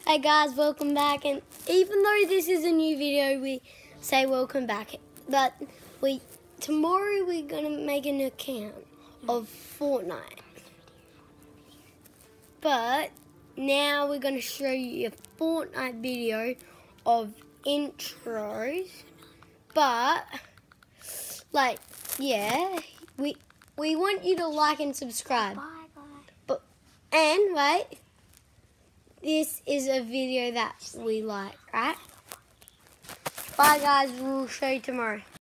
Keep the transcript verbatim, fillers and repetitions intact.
Hey guys, welcome back. And even though this is a new video, we say welcome back. But we tomorrow we're gonna make an account of Fortnite. But now we're gonna show you a Fortnite video of intros. But like, yeah, we we want you to like and subscribe. Bye bye. But and wait. This is a video that we like, right? Bye guys, we'll show you tomorrow.